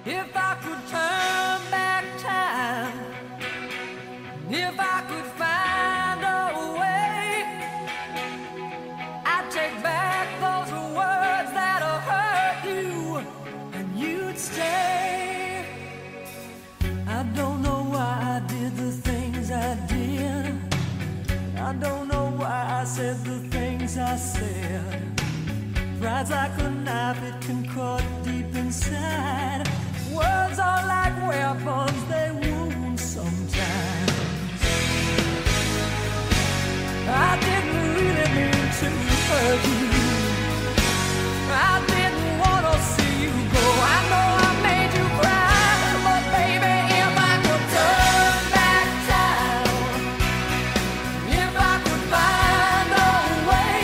If I could turn back time, if I could find a way, I'd take back those words that'll hurt you, and you'd stay. I don't know why I did the things I did. I don't know why I said the things I said. Pride's like a knife, it can cut deep inside. Words are like weapons, they wound sometimes. I didn't really mean to hurt you. I didn't want to see you go. I know I made you cry, but baby, if I could turn back time, if I could find a way,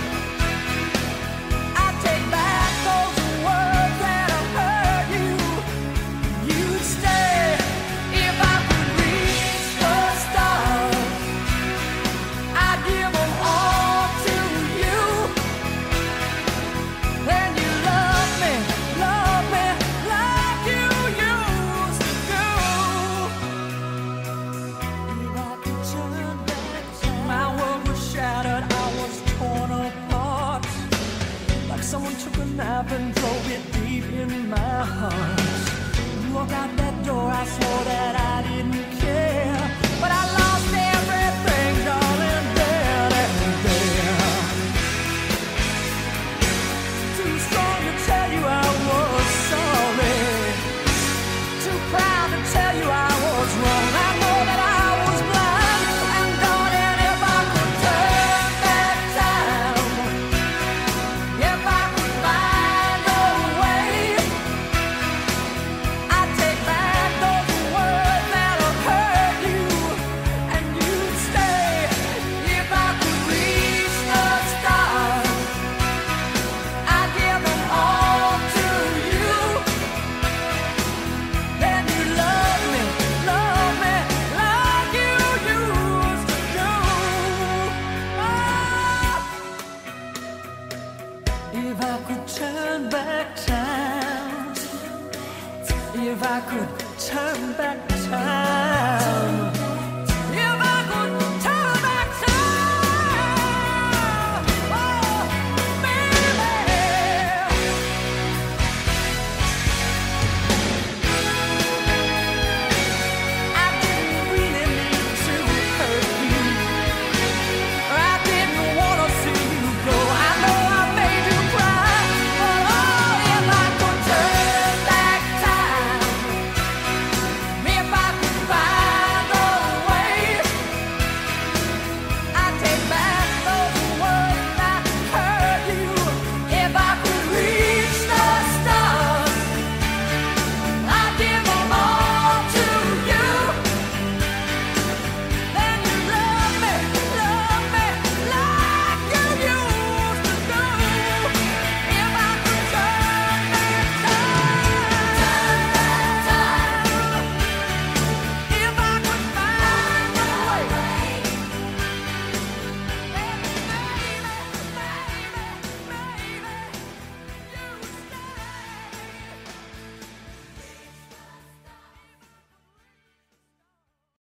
I'd take back those words that'll hurt you. You'd stay. If I could reach the stars, I'd give them all to you. Then you love me like you used to do. If I could turn back time, my world was shattered, I was torn apart. Like someone took a knife and drove it deep in my heart. You walked out that door, I swore that I didn't care, but I lost everything, darling, there and there. Too strong to tell you I was sorry, too proud to tell you I was wrong. I know that I was blind, and darling, if I could turn back time, if I could find a way, I'd take back those words that'll hurt you, and you'd stay. If I could reach the stars, I'd give them all to you. Then you love me like you used to do. If I could turn back time, if I could